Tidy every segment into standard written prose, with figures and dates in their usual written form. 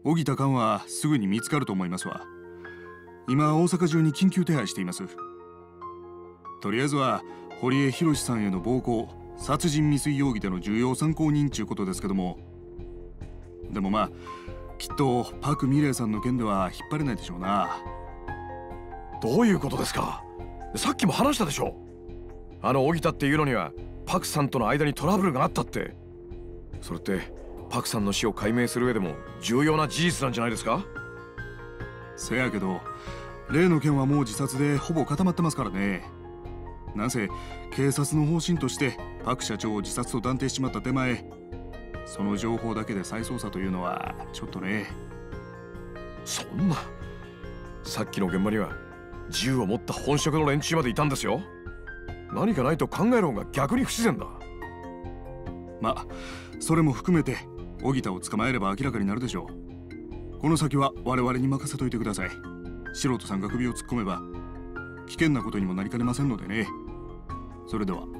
荻田寛はすぐに見つかると思いますわ。今大阪中に緊急手配しています。とりあえずは堀江博さんへの暴行、殺人未遂容疑での重要参考人ちゅうことですけども、でもまあきっとパク・ミレイさんの件では引っ張れないでしょうな。 どういうことですか？さっきも話したでしょ。荻田っていうのにはパクさんとの間にトラブルがあったって。それってパクさんの死を解明する上でも重要な事実なんじゃないですか？ せやけど例の件はもう自殺でほぼ固まってますからね。なんせ警察の方針としてパク社長を自殺と断定しちまった手前、その情報だけで再捜査というのはちょっとね。 そんな、さっきの現場には銃を持った本職の連中までいたんですよ。何かないと考える方が逆に不自然だ。 まあそれも含めて荻田を捕まえれば明らかになるでしょう。この先は我々に任せといてください。素人さんが首を突っ込めば危険なことにもなりかねませんのでね。それでは。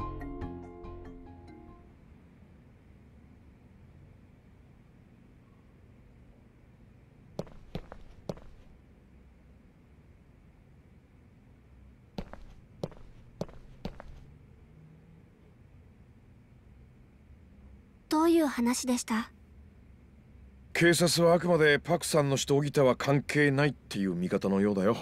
どういう話でした？ 警察はあくまでパクさんの死と荻田は関係ないっていう見方のようだよ。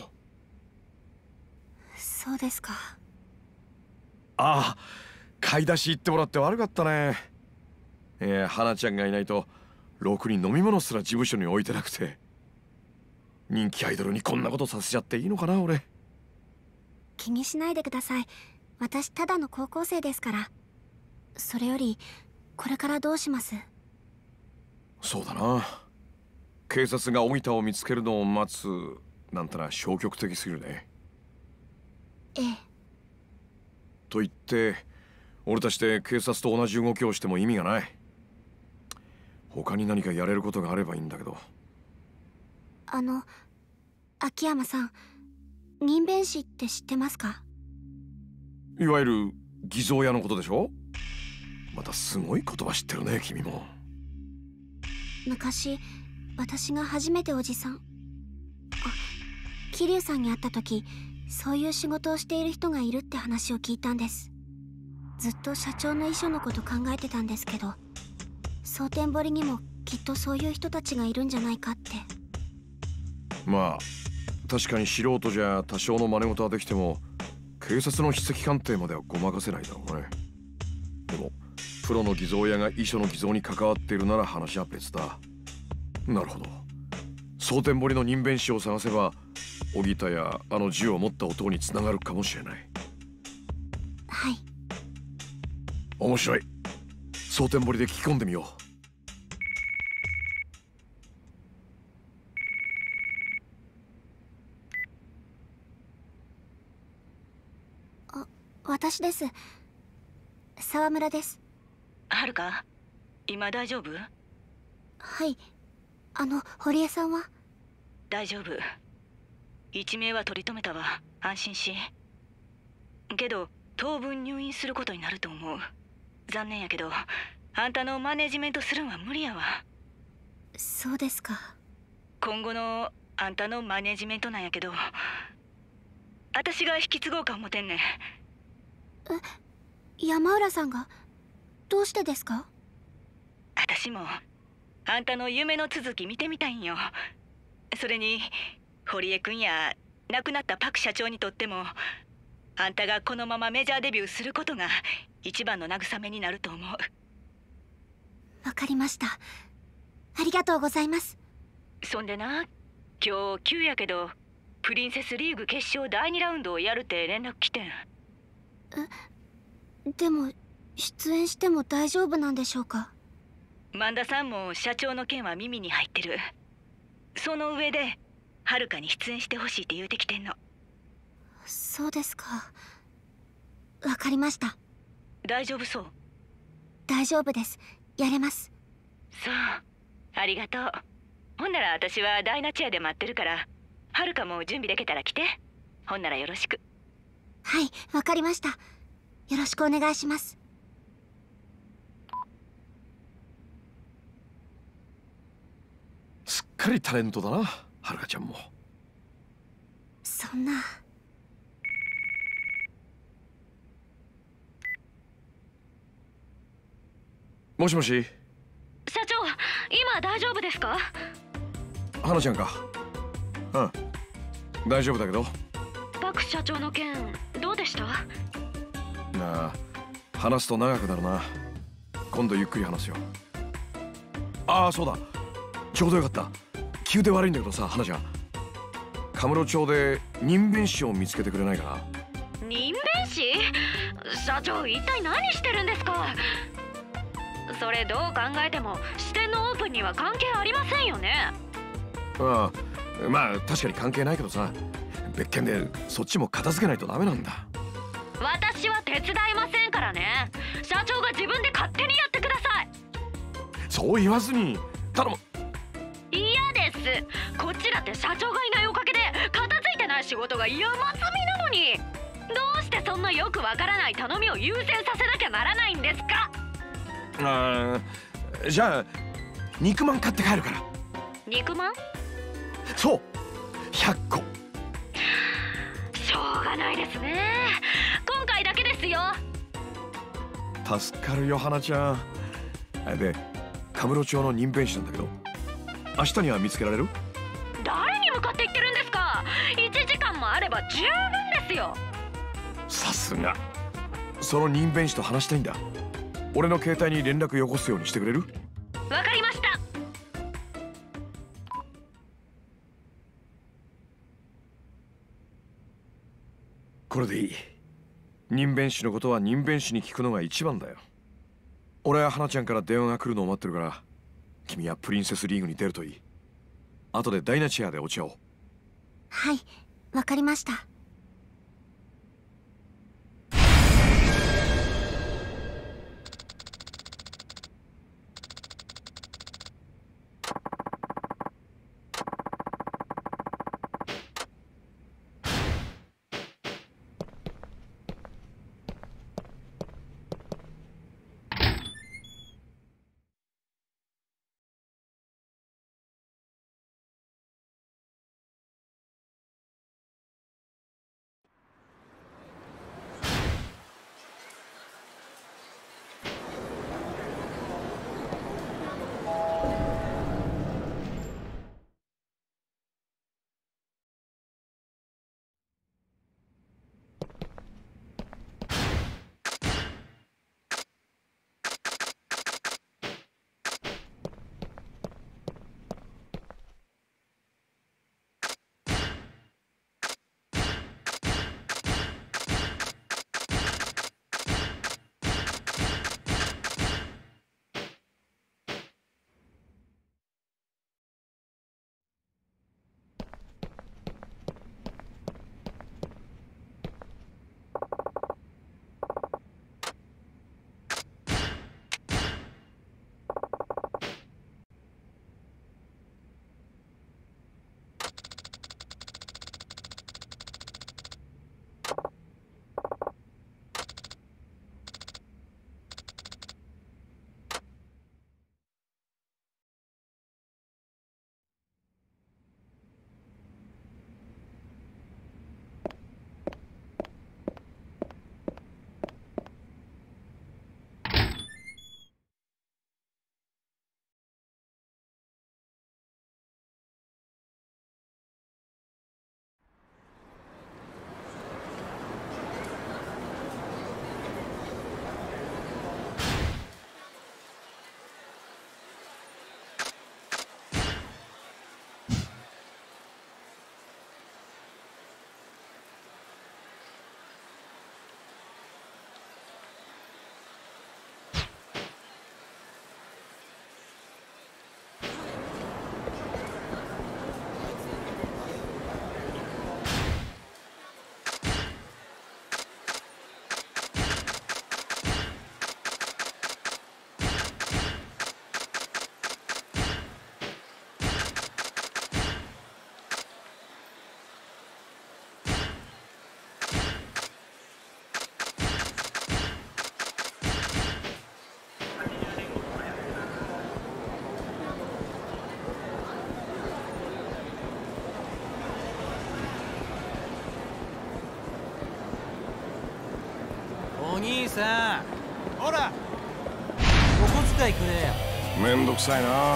そうですか。 ああ、買い出し行ってもらって悪かったね。花ちゃんがいないとろくに飲み物すら事務所に置いてなくて。人気アイドルにこんなことさせちゃっていいのかな俺。 気にしないでください。私ただの高校生ですから。それよりこれからどうします？ そうだな。警察が荻田を見つけるのを待つなんてのは消極的すぎるね。 ええ。 と言って俺たちで警察と同じ動きをしても意味がない。他に何かやれることがあればいいんだけど。 秋山さん、人弁師って知ってますか？ いわゆる偽造屋のことでしょ。またすごい言葉知ってるね君も。 昔私が初めておじさん、桐生さんに会った時、そういう仕事をしている人がいるって話を聞いたんです。ずっと社長の遺書のこと考えてたんですけど、蒼天堀にもきっとそういう人たちがいるんじゃないかって。 まあ確かに素人じゃ多少の真似事はできても警察の筆跡鑑定まではごまかせないだろうね。でもプロの偽造屋が遺書の偽造に関わっているなら話は別だ。なるほど。蒼天堀の人弁師を探せば荻田や銃を持った男につながるかもしれない。 はい。 面白い。蒼天堀で聞き込んでみよう。 私です。沢村です。 はるか、今大丈夫？ はい。堀江さんは？ 大丈夫。一命は取り留めたわ。安心し。けど当分入院することになると思う。残念やけどあんたのマネジメントするんは無理やわ。 そうですか。 今後のあんたのマネジメントなんやけど、私が引き継ごうか思てんねん。 山浦さんが？どうしてですか？ 私もあんたの夢の続き見てみたいんよ。それに堀江君や亡くなったパク社長にとっても、あんたがこのままメジャーデビューすることが一番の慰めになると思う。 わかりました。ありがとうございます。 そんでな、今日急やけどプリンセスリーグ決勝第2ラウンドをやるって連絡来てん。 でも出演しても大丈夫なんでしょうか？ 萬田さんも社長の件は耳に入ってる。その上ではるかに出演してほしいって言うてきてんの。 そうですか。わかりました。 大丈夫そう？ 大丈夫です。やれます。 そう、ありがとう。ほんなら私はダイナチェアで待ってるから、はるかも準備できたら来て。ほんならよろしく。 はい、わかりました。よろしくお願いします。 かりタレントだな、はるかちゃんも。 そんな。 もしもし。 社長、今大丈夫ですか？ 花ちゃんか。うん、大丈夫だけど。 パク社長の件どうでした？ なあ、話すと長くなるな。今度ゆっくり話すよ。ああ、そうだ、ちょうどよかった。急で悪いんだけどさ、花ちゃん、カムロ町で人弁師を見つけてくれないかな。 人弁師？社長、一体何してるんですか？それどう考えても支店のオープンには関係ありませんよね。 ああ、まあ確かに関係ないけどさ、別件でそっちも片付けないとダメなんだ。 私は手伝いませんからね。社長が自分で勝手にやってください。 そう言わずに頼む。 嫌です。こっちだって社長がいないおかげで片付いてない仕事が山積みなのに、どうしてそんなよくわからない頼みを優先させなきゃならないんですか？ ああ、じゃあ肉まん買って帰るから。 肉まん？ そう、100個。 しょうがないですね。今回だけですよ。 助かるよ、花ちゃん。で、カムロ町の人弁師なんだけど、明日には見つけられる？ 誰に向かって言ってるんですか？1時間もあれば十分ですよ。 さすが。その人弁師と話したいんだ。俺の携帯に連絡よこすようにしてくれる？ わかりました。 これでいい。人弁師のことは人弁師に聞くのが一番だよ。俺は花ちゃんから電話が来るのを待ってるから、君はプリンセスリーグに出るといい。後でダイナチェアでお茶を。 はい、わかりました。 さん、ほらお小遣いくれよ。 めんどくさいな。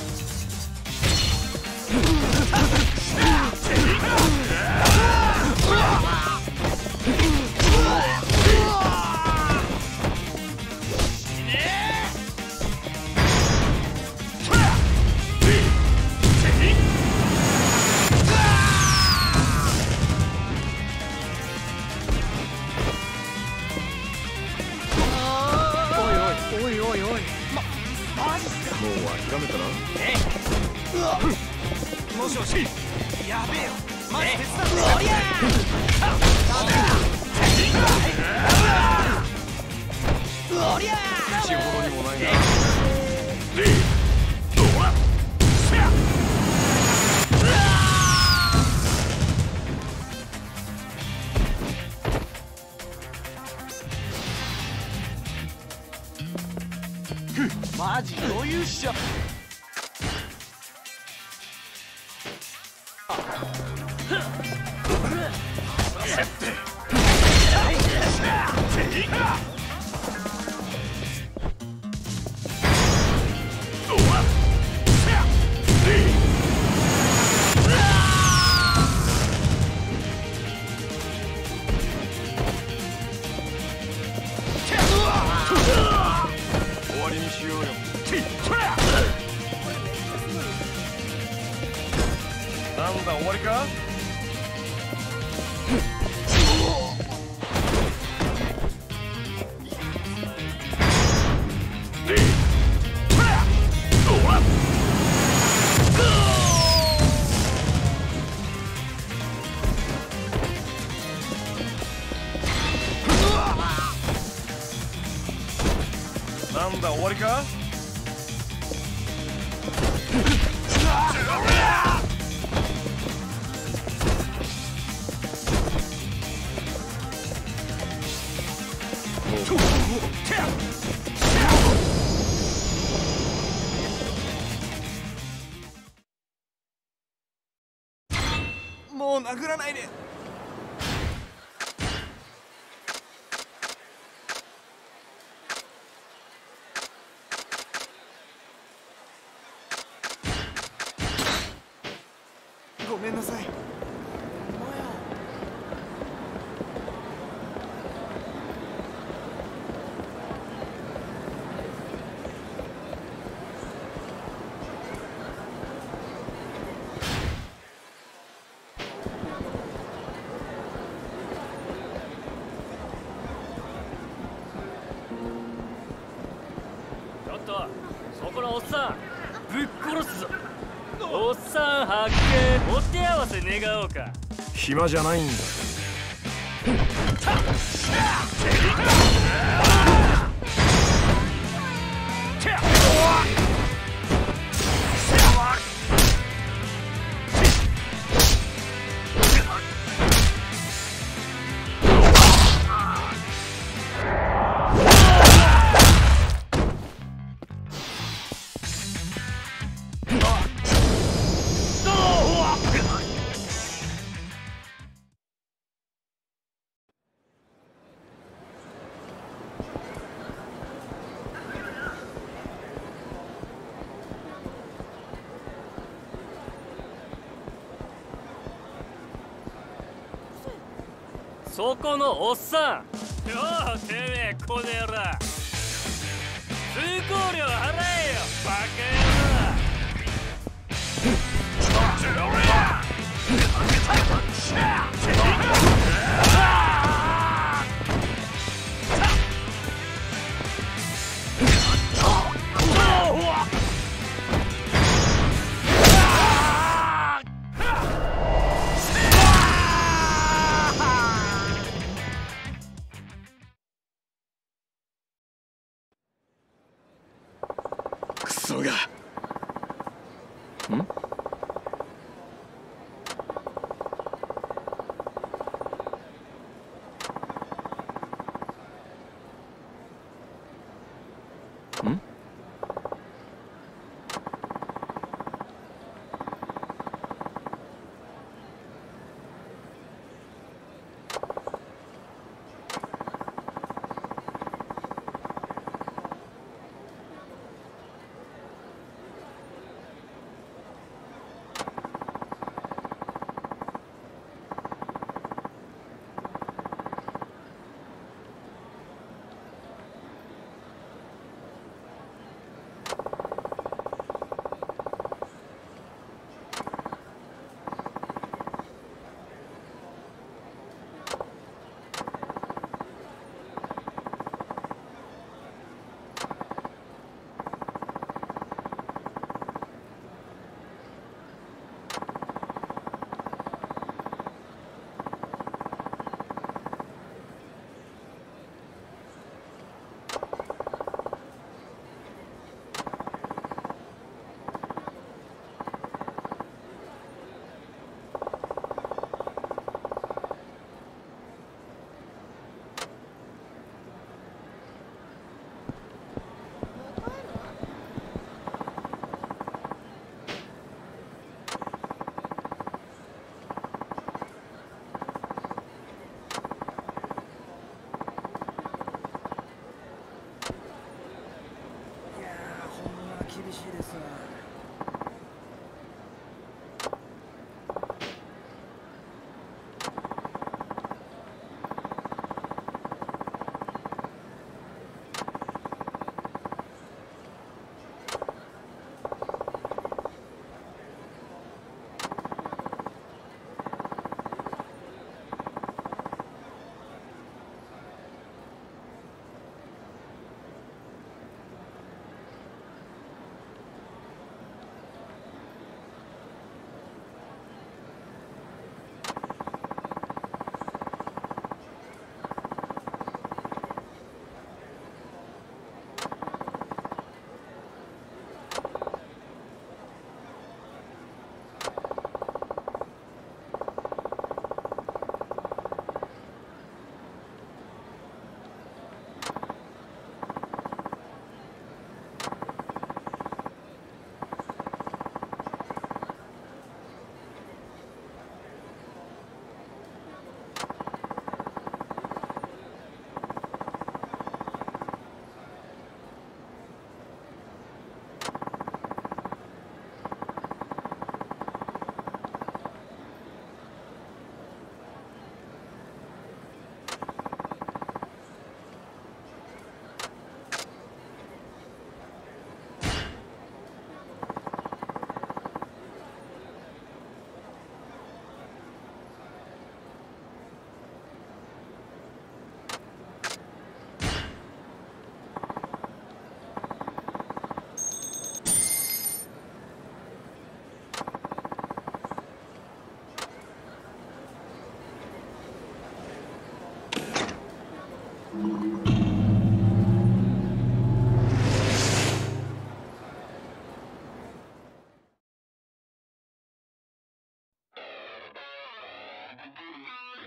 もう諦めたな。 もしもし、やべえよ、マジ手伝って。おりゃー、おりゃー、 口ほどにもないな。 マジ余裕っしょ。 終わりにしようよ。なんだ終わりか。なんだ終わりか。 もう殴らないで。ごめんなさい。 ちょっとそこのおっさんぶっ殺すぞ。おっさん発見。お手合わせ願おうか。 暇じゃないんだ。 そこのおっさん。ようてめえこの野郎。通行料払えよバカクソが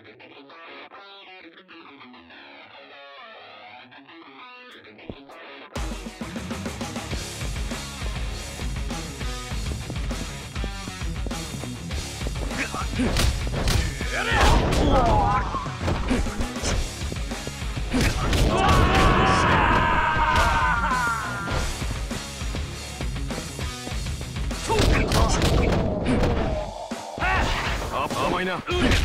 甘いな。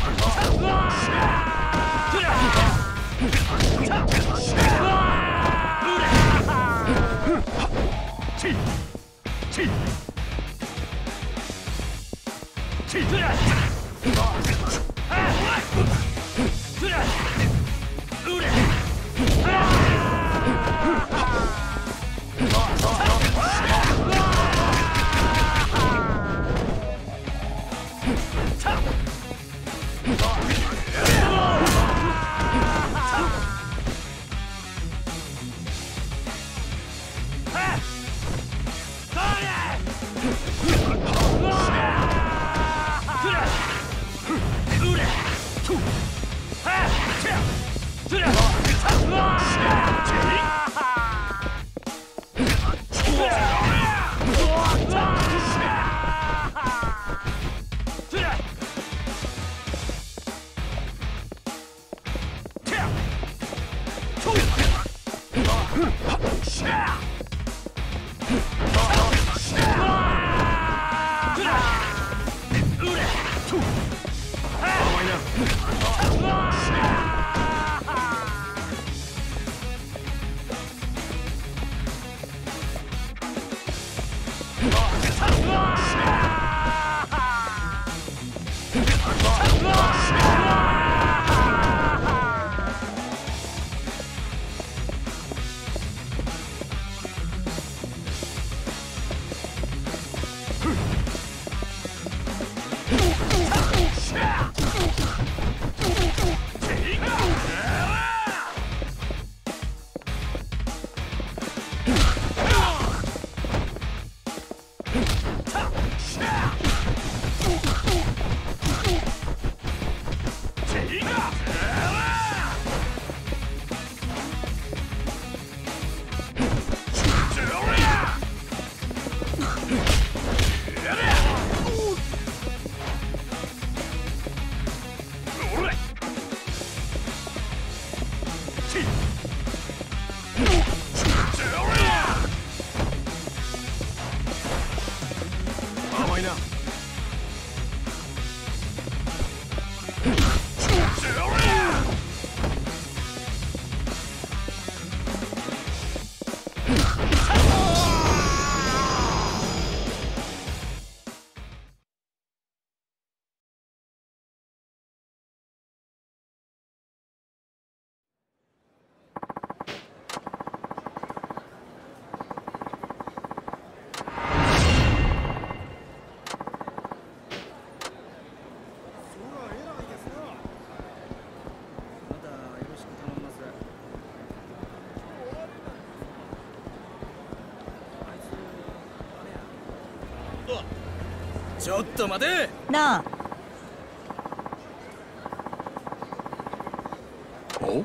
ちょっと待て。 なあ。 お？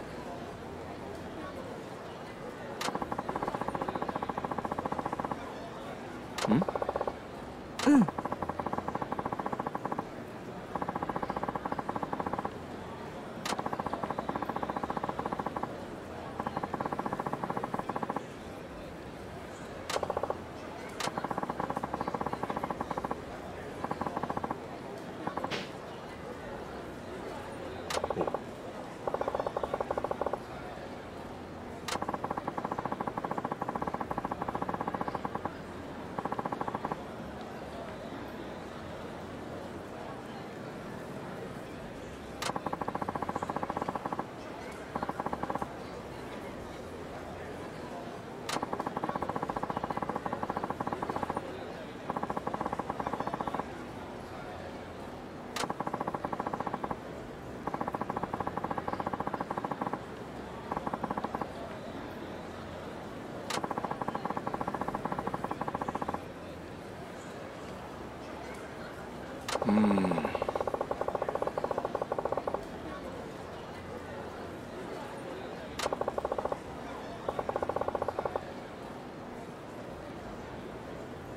うん。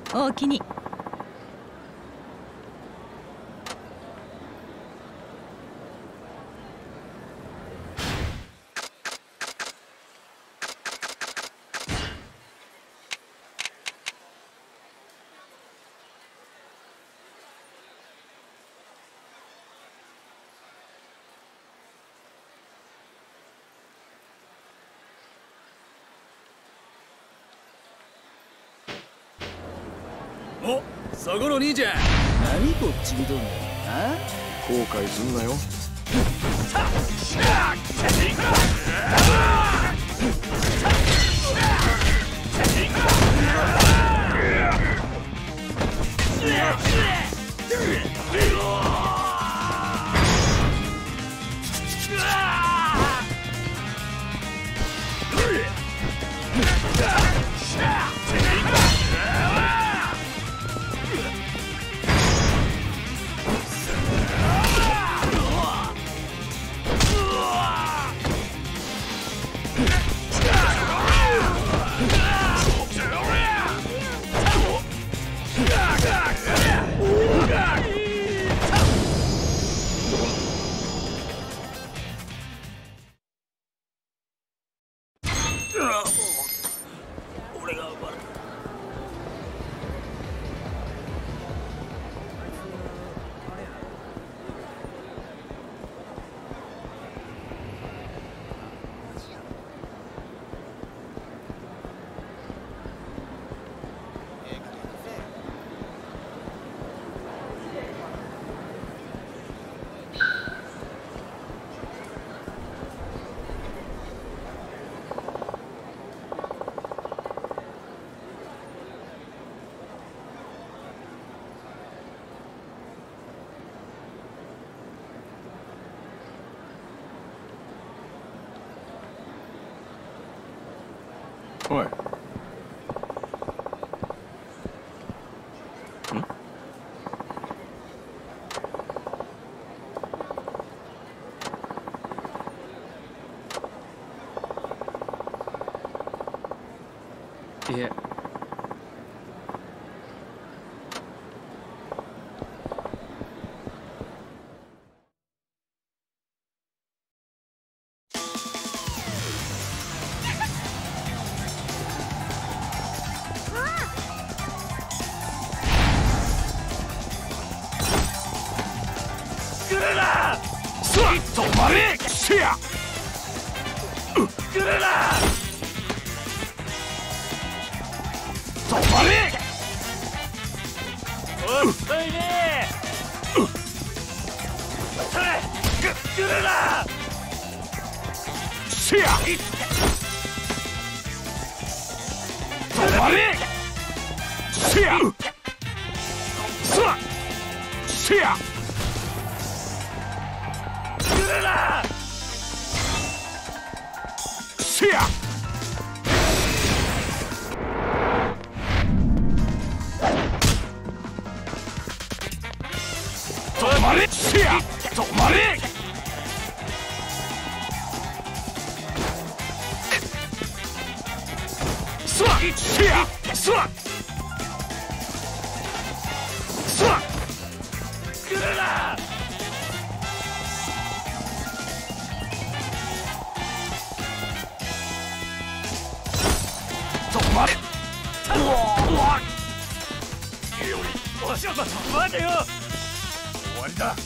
おおきに。 お、そこの兄ちゃん、何こっち見とんねん。 後悔すんなよ。おい。 いえ。 止まれ！せや！ 来るな！ 止まれ！ 遅いね！それ！来るな！ せや！止まれ！せや！せや！ 来るな！ せや！止まれ！せや！止まれ！せや！ 来るな！ 止まれ！ おしょ待てよ！ 終わりだ。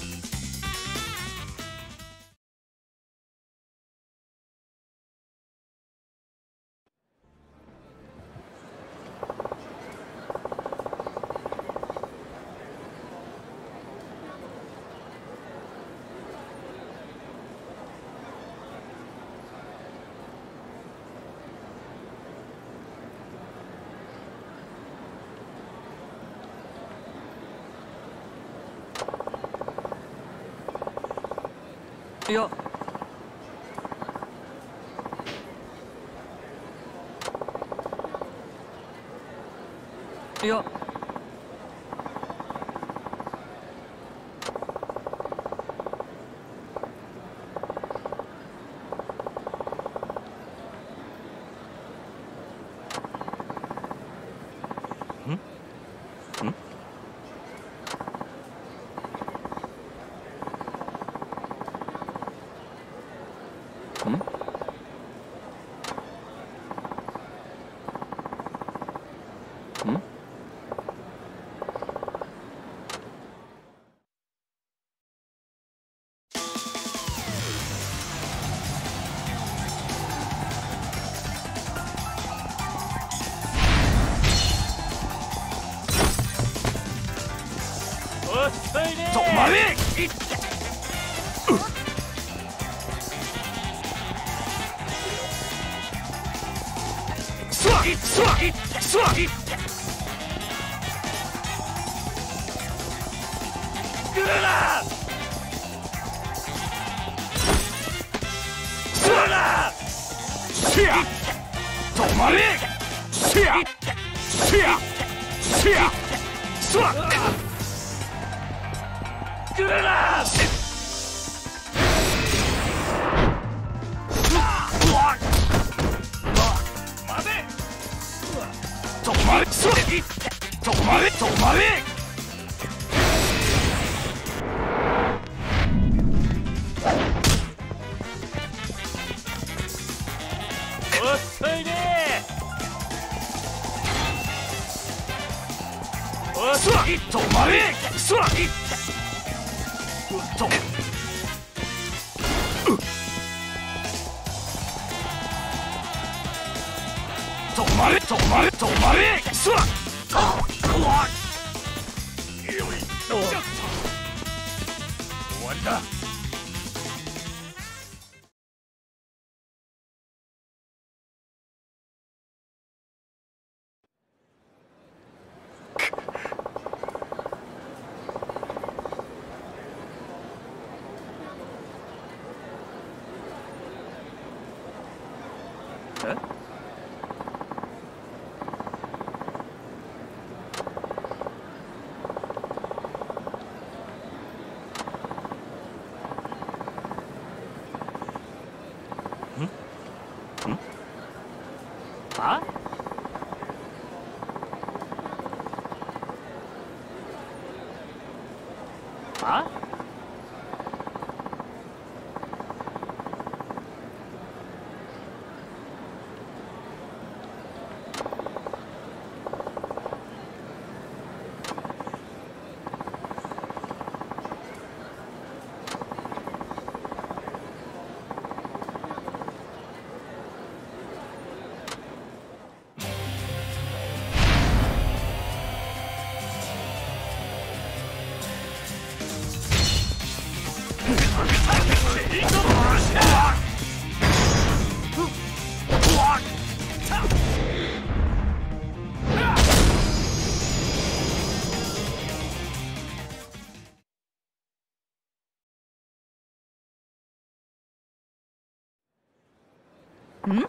いや。いや。 遅いね。 止まれ。止まれ。せやせやせやそら来るな。待て。止まれ。そら止まれ止まれ。 遅いね。 そら止まれ。そら止まれ止まれ止まれ。そら終わりだ。 は？は？ ん？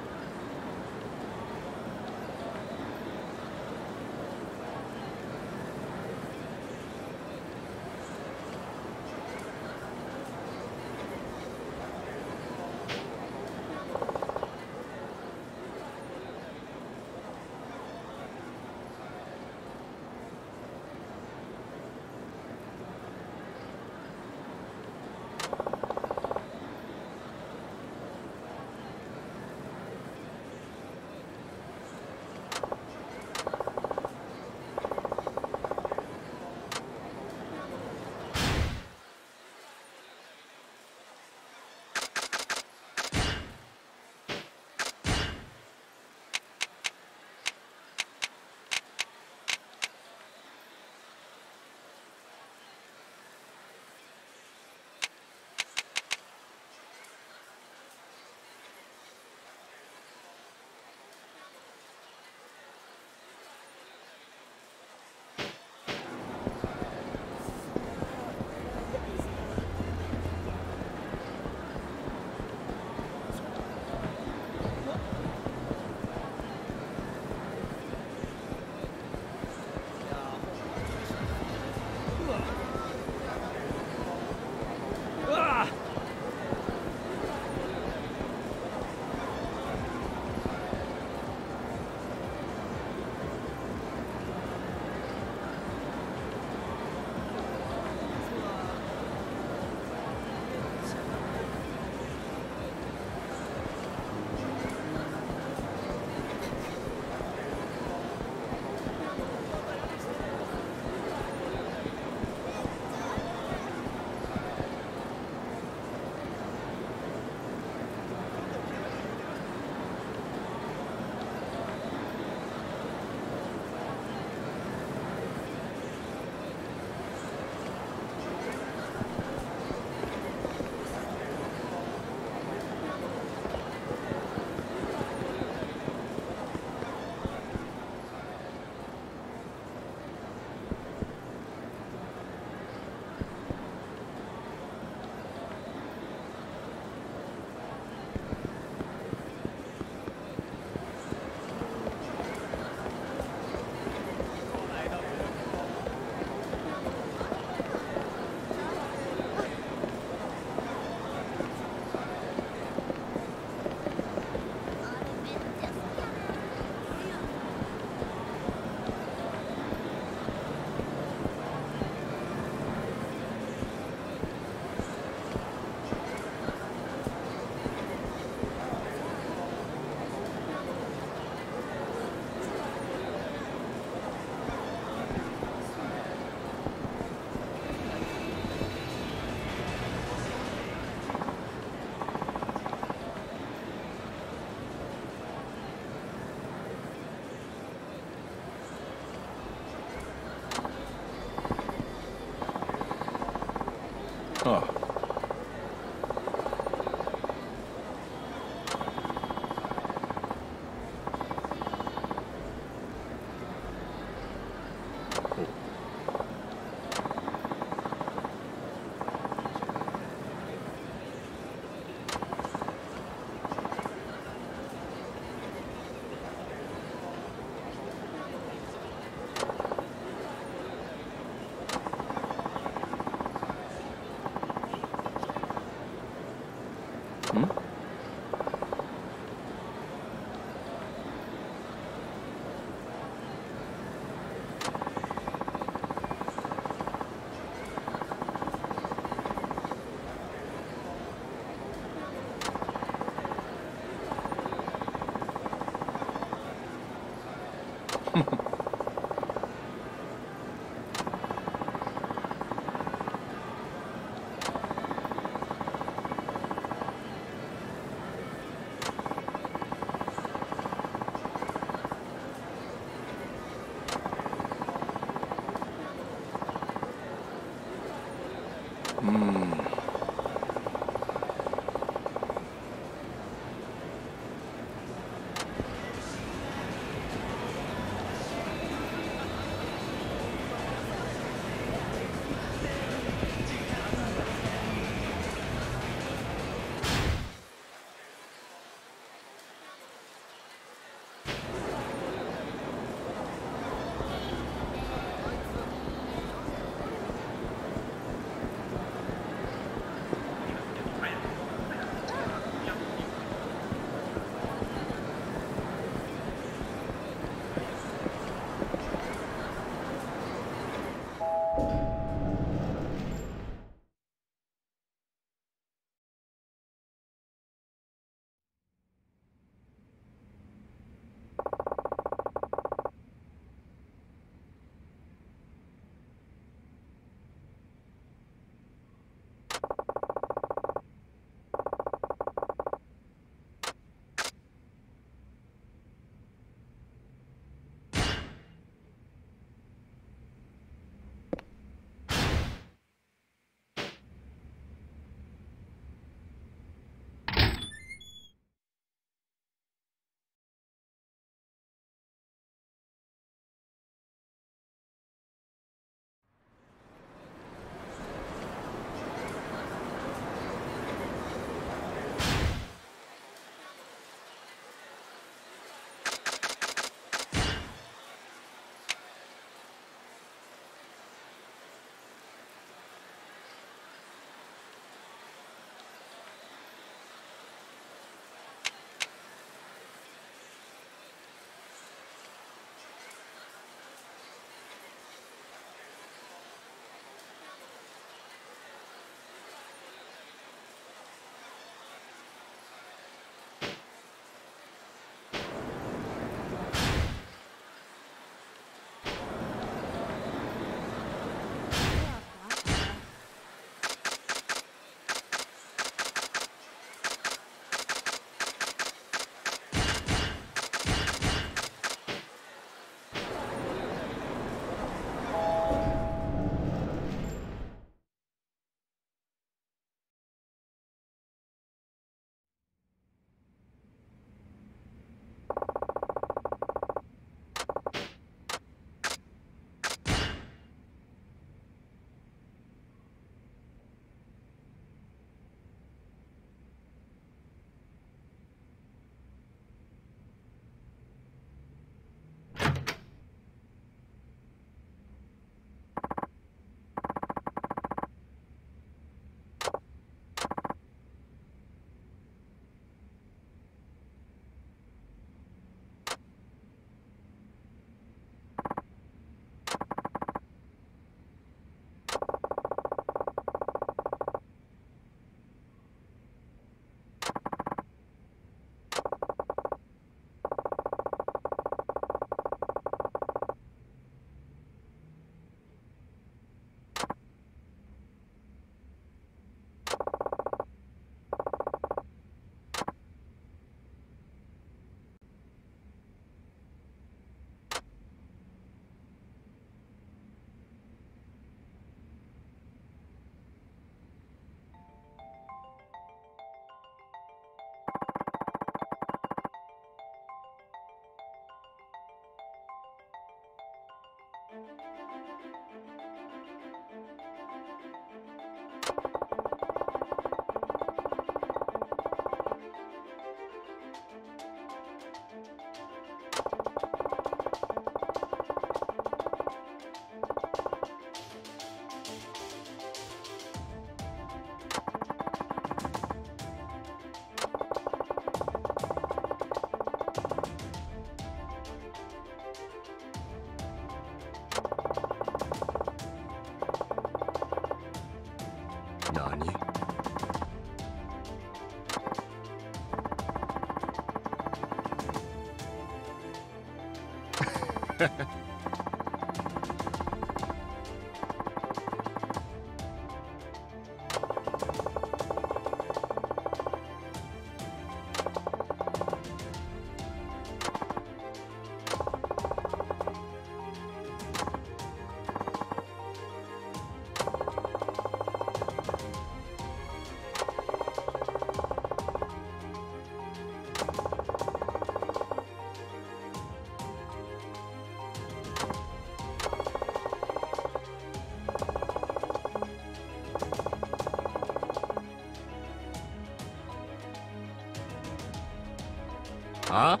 あ？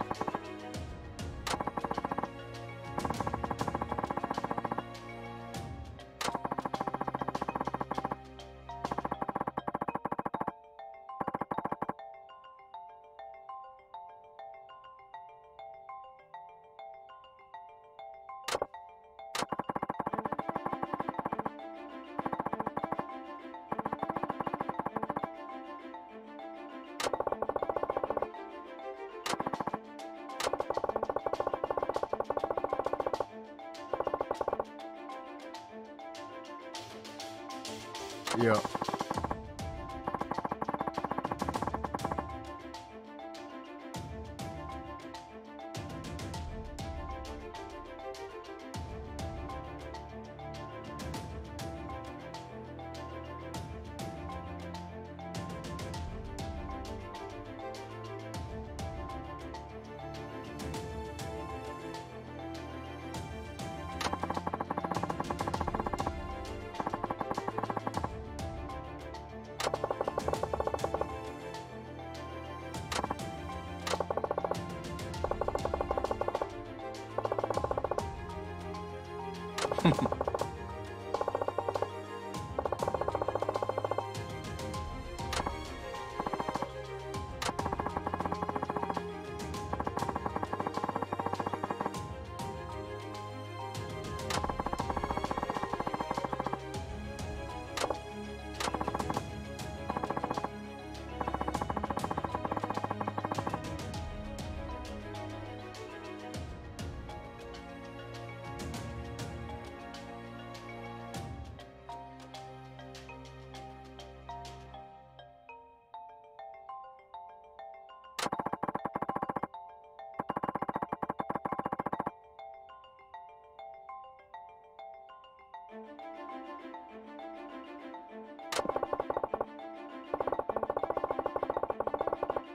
いや、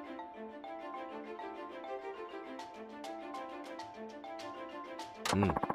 うん。